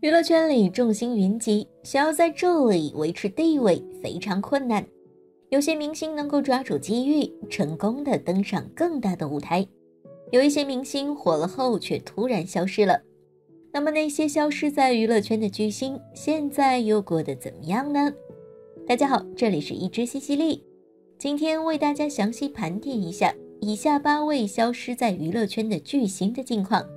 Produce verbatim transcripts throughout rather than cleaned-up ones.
娱乐圈里众星云集，想要在这里维持地位非常困难。有些明星能够抓住机遇，成功的登上更大的舞台；有一些明星火了后却突然消失了。那么那些消失在娱乐圈的巨星，现在又过得怎么样呢？大家好，这里是一只西西莉，今天为大家详细盘点一下以下八位消失在娱乐圈的巨星的近况。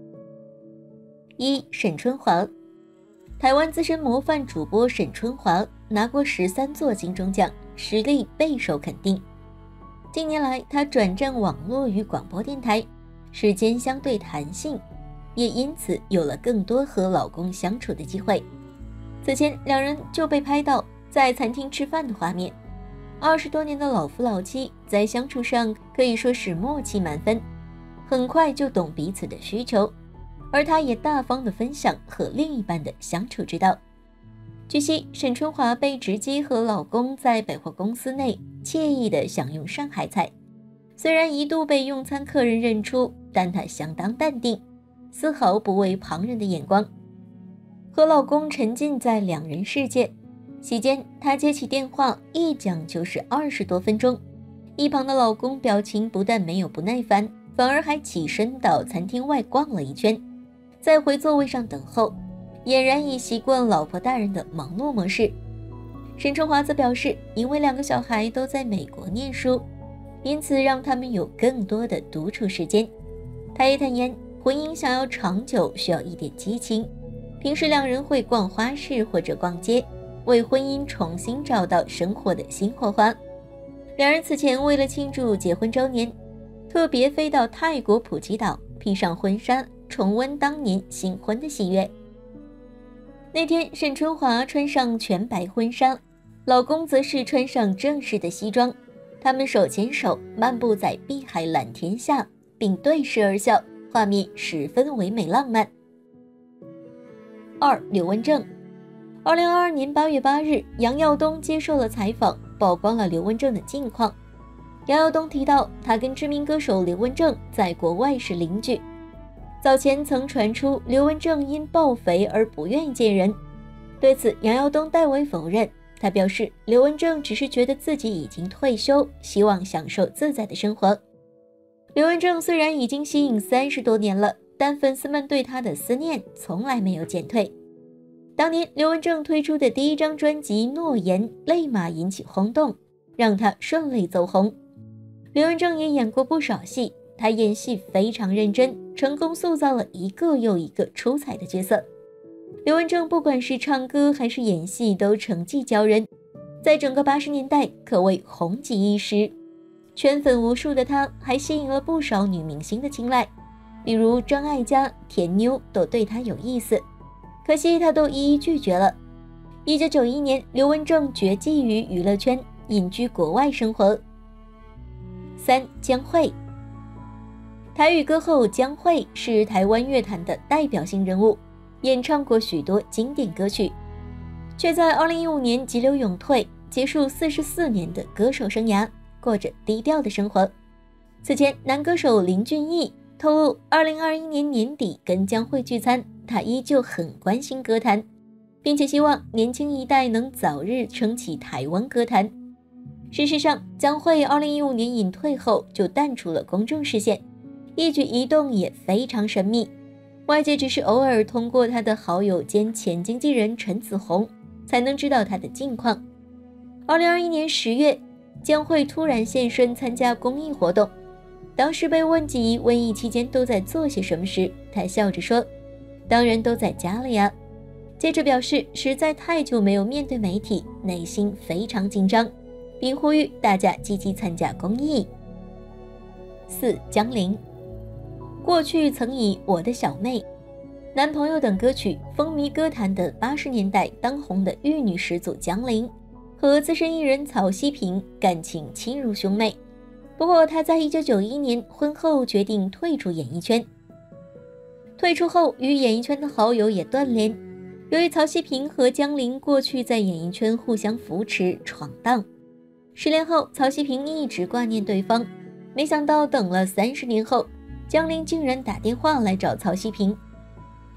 一、沈春华。台湾资深模范主播沈春华拿过十三座金钟奖，实力备受肯定。近年来，她转战网络与广播电台，时间相对弹性，也因此有了更多和老公相处的机会。此前，两人就被拍到在餐厅吃饭的画面。二十多年的老夫老妻，在相处上可以说是默契满分，很快就懂彼此的需求。而她也大方地分享和另一半的相处之道。据悉，沈春华被直击和老公在百货公司内惬意地享用上海菜，虽然一度被用餐客人认出，但她相当淡定，丝毫不为旁人的眼光，和老公沉浸在两人世界。期间，她接起电话，一讲就是二十多分钟。一旁的老公表情不但没有不耐烦，反而还起身到餐厅外逛了一圈，在回座位上等候，俨然已习惯老婆大人的忙碌模式。沈春华则表示，因为两个小孩都在美国念书，因此让他们有更多的独处时间。他也坦言，婚姻想要长久需要一点激情，平时两人会逛花市或者逛街，为婚姻重新找到生活的新火花。两人此前为了庆祝结婚周年，特别飞到泰国普吉岛，披上婚纱，重温当年新婚的喜悦。那天，沈春华穿上全白婚纱，老公则是穿上正式的西装，他们手牵手漫步在碧海蓝天下，并对视而笑，画面十分唯美浪漫。二、刘文正。二零二二年八月八日，杨耀东接受了采访，曝光了刘文正的近况。杨耀东提到，他跟知名歌手刘文正在国外是邻居。早前曾传出刘文正因暴肥而不愿意见人，对此杨耀东代为否认。他表示，刘文正只是觉得自己已经退休，希望享受自在的生活。刘文正虽然已经息影三十多年了，但粉丝们对他的思念从来没有减退。当年刘文正推出的第一张专辑《诺言》立马引起轰动，让他顺利走红。刘文正也演过不少戏，他演戏非常认真，成功塑造了一个又一个出彩的角色。刘文正不管是唱歌还是演戏都成绩骄人，在整个八十年代可谓红极一时。圈粉无数的他还吸引了不少女明星的青睐，比如张艾嘉、甜妞都对他有意思，可惜他都一一拒绝了。一九九一年，刘文正绝迹于娱乐圈，隐居国外生活。三、江蕙。台语歌后江蕙是台湾乐坛的代表性人物，演唱过许多经典歌曲，却在二零一五年急流勇退，结束四十四年的歌手生涯，过着低调的生活。此前，男歌手林俊逸透露，二零二一年年底跟江蕙聚餐，他依旧很关心歌坛，并且希望年轻一代能早日撑起台湾歌坛。事实上，江蕙二零一五年隐退后就淡出了公众视线，一举一动也非常神秘，外界只是偶尔通过他的好友兼前经纪人陈子红才能知道他的近况。二零二一年十月，江蕙突然现身参加公益活动，当时被问及瘟疫期间都在做些什么时，他笑着说，当然都在家了呀。接着表示实在太久没有面对媒体，内心非常紧张，并呼吁大家积极参加公益。四、江玲。过去曾以《我的小妹》、《男朋友》等歌曲风靡歌坛的八十年代当红的玉女始祖江玲，和资深艺人曹希平感情亲如兄妹。不过她在一九九一年婚后决定退出演艺圈，退出后与演艺圈的好友也断联。由于曹希平和江玲过去在演艺圈互相扶持闯荡，失联后曹希平一直挂念对方，没想到等了三十年后，江玲竟然打电话来找曹希平。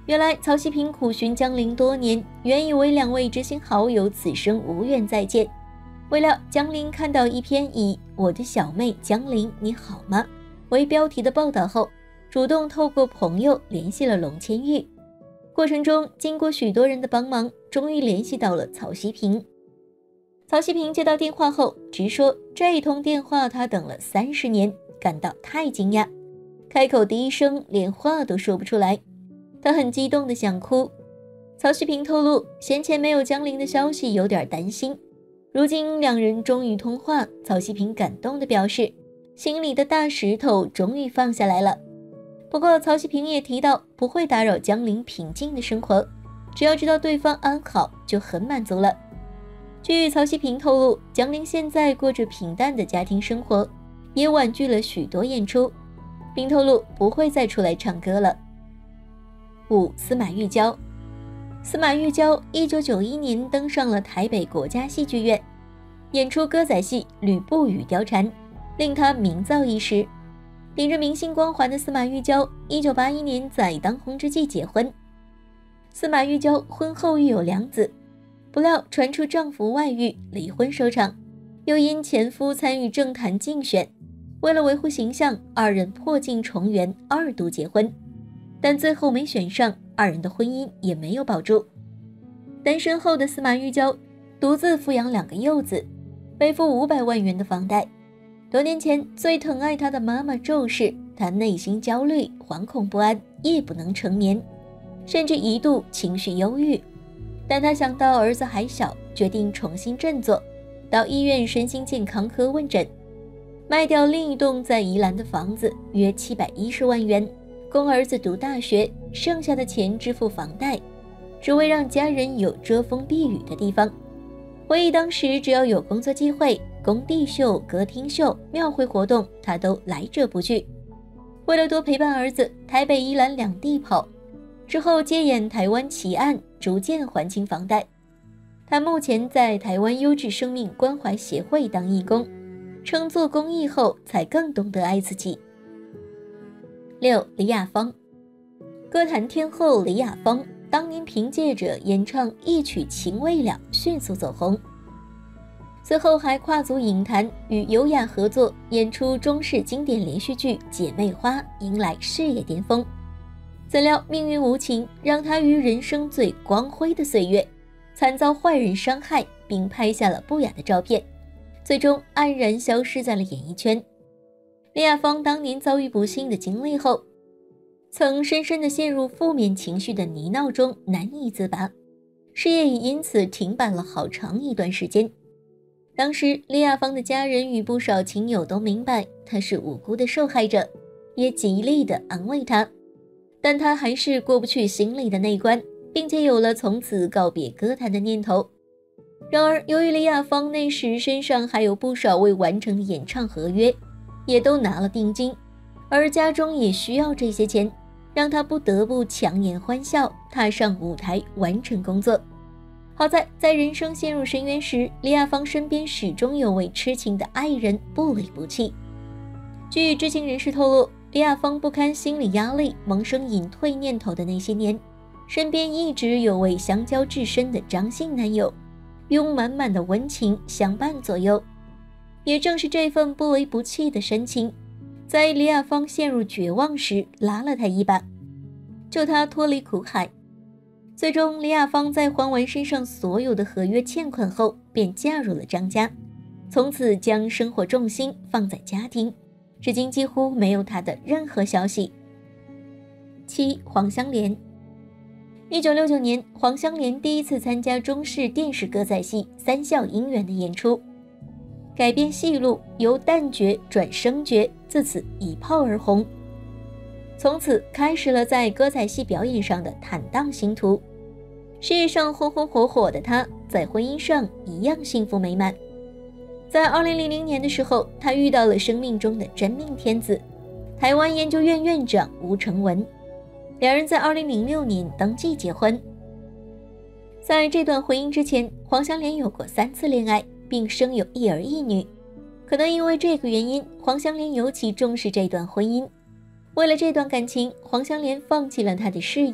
原来曹希平苦寻江陵多年，原以为两位知心好友此生无缘再见。未料江陵看到一篇以我的小妹江陵你好吗为标题的报道后，主动透过朋友联系了龙千玉。过程中经过许多人的帮忙，终于联系到了曹希平。曹希平接到电话后直说，这一通电话他等了三十年，感到太惊讶，开口第一声连话都说不出来，他很激动的想哭。曹希平透露，先前没有江陵的消息有点担心，如今两人终于通话，曹希平感动地表示，心里的大石头终于放下来了。不过曹希平也提到，不会打扰江陵平静的生活，只要知道对方安好就很满足了。据曹希平透露，江陵现在过着平淡的家庭生活，也婉拒了许多演出，并透露不会再出来唱歌了。五、司马玉娇。司马玉娇一九九一年登上了台北国家戏剧院，演出歌仔戏《吕布与貂蝉》，令他名噪一时。顶着明星光环的司马玉娇，一九八一年在当红之际结婚。司马玉娇婚后育有两子，不料传出丈夫外遇，离婚收场，又因前夫参与政坛竞选，为了维护形象，二人破镜重圆，二度结婚，但最后没选上，二人的婚姻也没有保住。单身后的司马玉娇独自抚养两个幼子，背负五百万元的房贷。多年前，最疼爱她的妈妈骤逝，她内心焦虑，惶恐不安，夜不能成眠，甚至一度情绪忧郁。但她想到儿子还小，决定重新振作，到医院身心健康科问诊，卖掉另一栋在宜兰的房子，约七百一十万元，供儿子读大学，剩下的钱支付房贷，只为让家人有遮风避雨的地方。回忆当时，只要有工作机会，工地秀、歌厅秀、庙会活动，他都来者不拒。为了多陪伴儿子，台北宜兰两地跑，之后接演台湾奇案，逐渐还清房贷。他目前在台湾优质生命关怀协会当义工，称做公益后才更懂得爱自己。六、李雅芳。歌坛天后李雅芳当年凭借着演唱一曲情未了迅速走红，随后还跨足影坛，与尤雅合作演出中式经典连续剧《姐妹花》，迎来事业巅峰。怎料命运无情，让她于人生最光辉的岁月惨遭坏人伤害，并拍下了不雅的照片，最终黯然消失在了演艺圈。李雅芳当年遭遇不幸的经历后，曾深深地陷入负面情绪的泥淖中，难以自拔，事业也因此停摆了好长一段时间。当时李雅芳的家人与不少亲友都明白她是无辜的受害者，也极力地安慰她，但她还是过不去心里的那一关，并且有了从此告别歌坛的念头。然而由于李雅芳那时身上还有不少未完成的演唱合约，也都拿了定金，而家中也需要这些钱，让她不得不强颜欢笑，踏上舞台完成工作。好在在人生陷入深渊时，李雅芳身边始终有位痴情的爱人不离不弃。据知情人士透露，李雅芳不堪心理压力，萌生隐退念头的那些年，身边一直有位相交至深的张姓男友，用满满的温情相伴左右。也正是这份不离不弃的深情，在李雅芳陷入绝望时拉了她一把，救她脱离苦海。最终李雅芳在还完身上所有的合约欠款后，便嫁入了张家，从此将生活重心放在家庭，至今几乎没有她的任何消息。七、黄香莲。一九六九年，黄香莲第一次参加中式电视歌仔戏《三笑姻缘》的演出，改编戏路，由旦角转生角，自此一炮而红，从此开始了在歌仔戏表演上的坦荡星途。事业上红红火火的她，在婚姻上一样幸福美满。在二零零零年的时候，她遇到了生命中的真命天子，台湾研究院院长吴承文，两人在二零零六年登记结婚。在这段婚姻之前，黄香莲有过三次恋爱，并生有一儿一女。可能因为这个原因，黄香莲尤其重视这段婚姻。为了这段感情，黄香莲放弃了她的事业，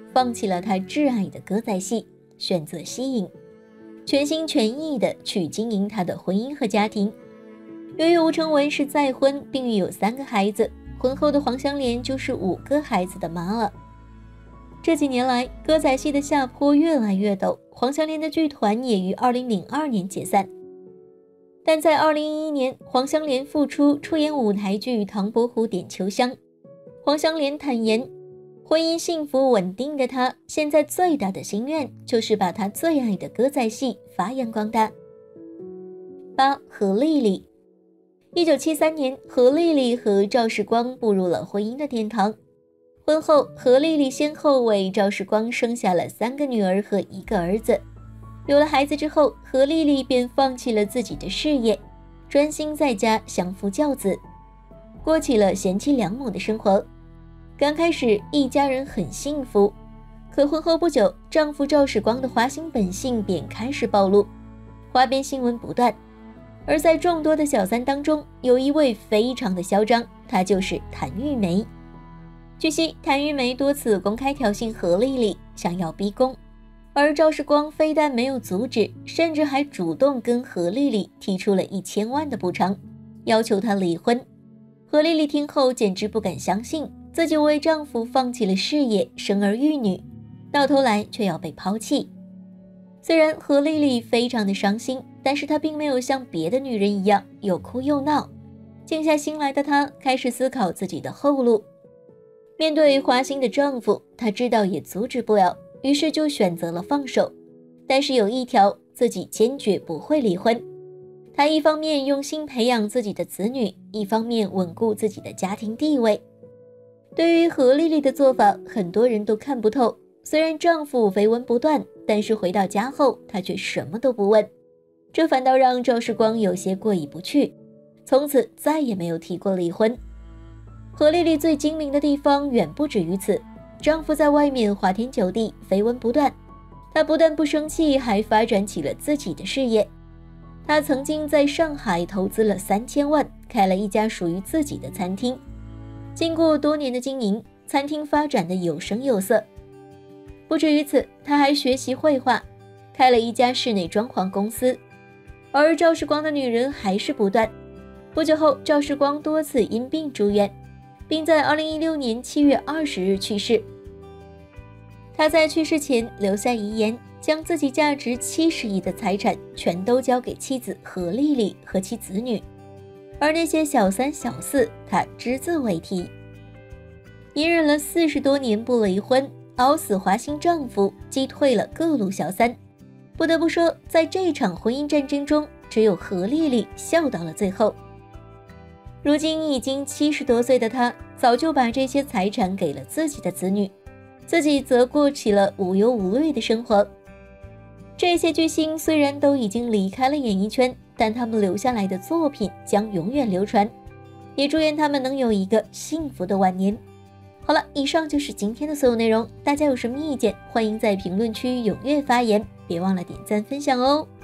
放弃了他挚爱的歌仔戏，选择息影，全心全意地去经营他的婚姻和家庭。由于吴承文是再婚，并育有三个孩子，婚后的黄香莲就是五个孩子的妈了。这几年来，歌仔戏的下坡越来越陡，黄香莲的剧团也于二零零二年解散。但在二零一一年，黄香莲复出出演舞台剧《唐伯虎点秋香》。黄香莲坦言，婚姻幸福稳定的她，现在最大的心愿就是把她最爱的歌仔戏发扬光大。八、何丽丽。一九七三年，何丽丽和赵世光步入了婚姻的殿堂。婚后，何丽丽先后为赵世光生下了三个女儿和一个儿子。有了孩子之后，何丽丽便放弃了自己的事业，专心在家相夫教子，过起了贤妻良母的生活。刚开始，一家人很幸福，可婚后不久，丈夫赵世光的花心本性便开始暴露，花边新闻不断。而在众多的小三当中，有一位非常的嚣张，她就是谭玉梅。据悉，谭玉梅多次公开挑衅何丽丽，想要逼宫，而赵世光非但没有阻止，甚至还主动跟何丽丽提出了一千万的补偿，要求她离婚。何丽丽听后简直不敢相信，自己为丈夫放弃了事业，生儿育女，到头来却要被抛弃。虽然何丽丽非常的伤心，但是她并没有像别的女人一样又哭又闹，静下心来的她开始思考自己的后路。面对花心的丈夫，她知道也阻止不了，于是就选择了放手。但是有一条，自己坚决不会离婚。她一方面用心培养自己的子女，一方面稳固自己的家庭地位。对于何丽丽的做法，很多人都看不透。虽然丈夫绯闻不断，但是回到家后，她却什么都不问，这反倒让赵世光有些过意不去，从此再也没有提过离婚。何丽丽最精明的地方远不止于此，丈夫在外面花天酒地，绯闻不断，她不但不生气，还发展起了自己的事业。她曾经在上海投资了三千万，开了一家属于自己的餐厅。经过多年的经营，餐厅发展的有声有色。不止于此，她还学习绘画，开了一家室内装潢公司。而赵世光的女人还是不断。不久后，赵世光多次因病住院，并在二零一六年七月二十日去世。他在去世前留下遗言，将自己价值七十亿的财产全都交给妻子何丽丽和其子女，而那些小三小四，他只字未提。隐忍了四十多年不离婚，熬死花心丈夫，击退了各路小三。不得不说，在这场婚姻战争中，只有何丽丽笑到了最后。如今已经七十多岁的她，早就把这些财产给了自己的子女，自己则过起了无忧无虑的生活。这些巨星虽然都已经离开了演艺圈，但他们留下来的作品将永远流传，也祝愿他们能有一个幸福的晚年。好了，以上就是今天的所有内容，大家有什么意见，欢迎在评论区踊跃发言，别忘了点赞分享哦。